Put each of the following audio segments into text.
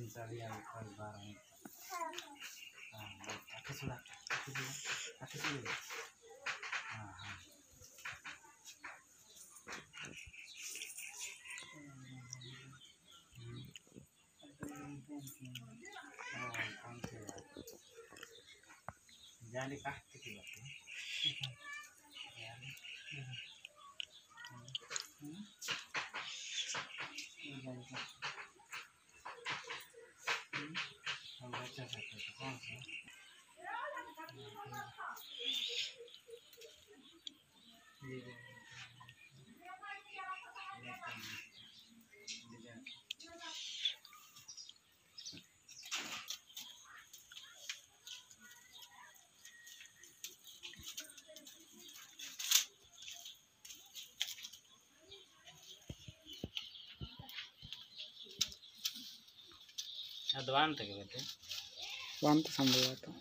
साड़ी आ कल बार हां आके सुना हां हां जाने काटते की बात है हम बच्चा सकते तो कौन सा अद्वान तक बेटे वन तो समझ आता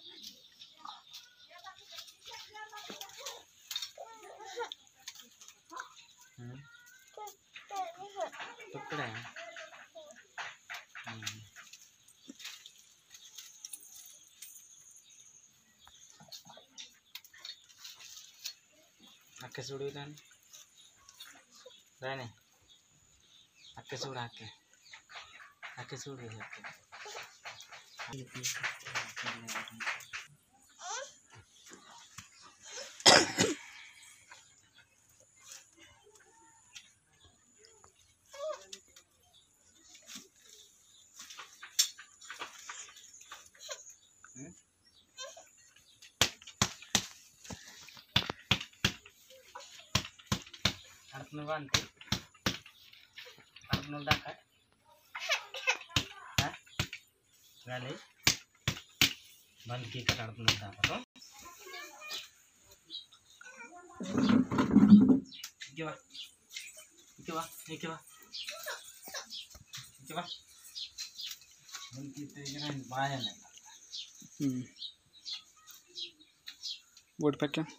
टुकड़ा है आके सुड़ी रहने आके सुड़ा आके सुड़ी आके Arno bantu, Arno dakat, hah? Gale, bantu kita Arno dakat, oh? Coba, coba, coba, coba. Bantu kita jangan banyak lah. Board पे क्या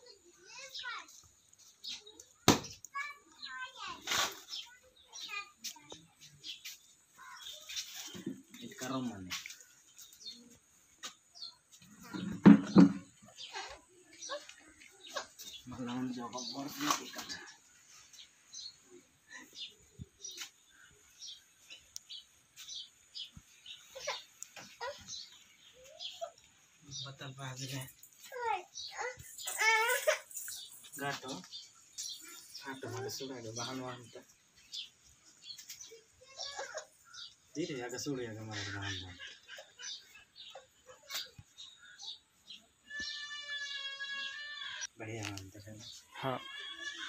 Karom mana? Malam jawab board ni ikan. Batal bahasa ni. Gato. Gato mana sudah ada bahan wanita. Jadi agak sulit agak mana bahan wanita. बढ़िया मानते हैं हाँ